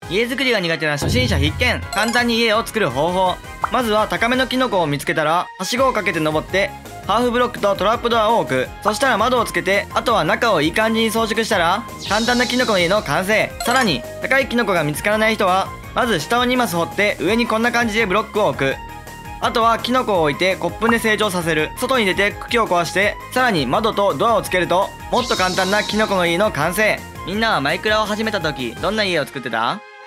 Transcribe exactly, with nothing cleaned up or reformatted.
家作りが苦手な初心者必見。簡単に家を作る方法。まずは高めのキノコを見つけたら、はしごをかけて登って、ハーフブロックとトラップドアを置く。そしたら窓をつけて、あとは中をいい感じに装飾したら、簡単なキノコの家の完成。さらに、高いキノコが見つからない人は、まず下をにマス掘って上にこんな感じでブロックを置く。あとはキノコを置いてコップで成長させる。外に出て茎を壊して、さらに窓とドアをつけると、もっと簡単なキノコの家の完成。みんなはマイクラを始めた時、どんな家を作ってた？